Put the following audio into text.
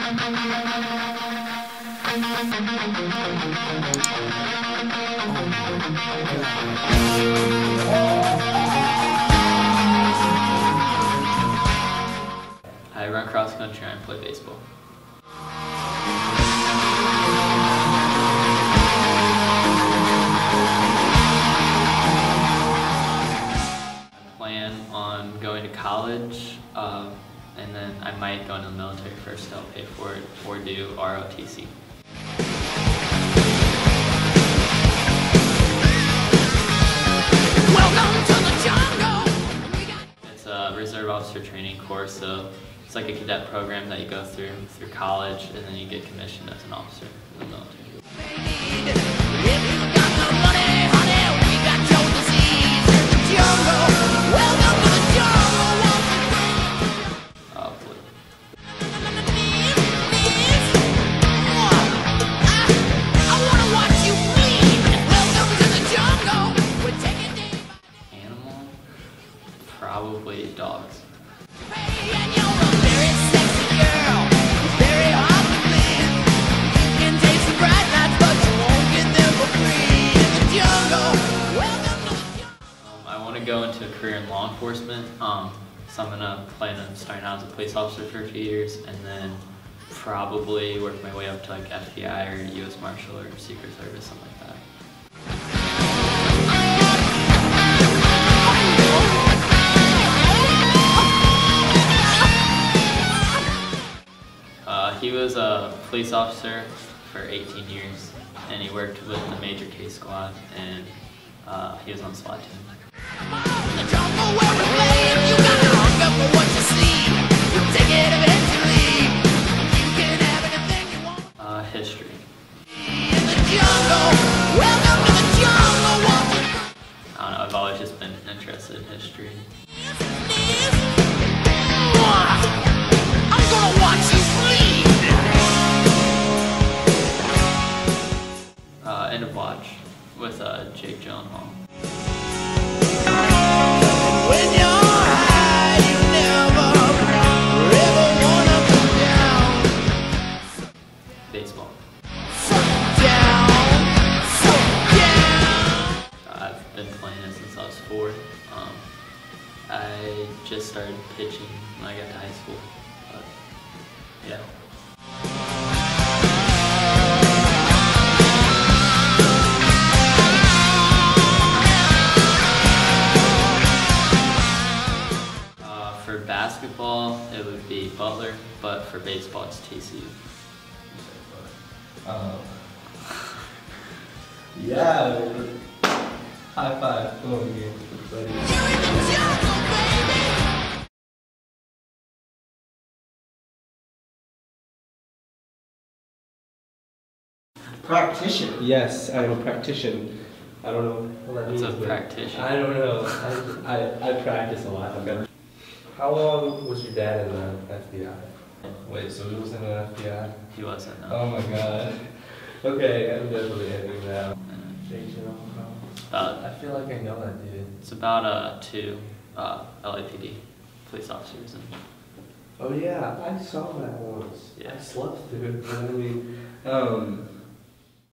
I run cross country and I play baseball. I plan on going to college, and then I might go into the military first to help pay for it, or do ROTC. Welcome to the jungle. It's a reserve officer training course, so it's like a cadet program that you go through college, and then you get commissioned as an officer in the military. Animal? Probably dogs. I want to go into a career in law enforcement, so I'm going to plan on starting out as a police officer for a few years, and then probably work my way up to like FBI or U.S. Marshal or Secret Service, something like that. He was a police officer for 18 years, and he worked with the major case squad, and he was on the SWAT team. History. I don't know, I've always just been interested in history. I'm gonna watch you bleed. End of Watch with Jake Gyllenhaal. When you're high, you never ever wanna come down. Baseball. I've been playing it since I was 4. I just started pitching when I got to high school. But, yeah. For basketball, it would be Butler, but for baseball, it's TCU. Yeah, high five. Come on, buddy. Practitioner. Yes, I am a practitioner. I don't know what that What's means. a practitioner? I don't know. I practice a lot. How long was your dad in the FBI? Wait, so he was in the FBI? He wasn't, no. Oh my god. Okay, I'm definitely ending now. I feel like I know that dude. It's about 2 LAPD police officers. Oh yeah, I saw that once. Yeah. I slept through it. I mean,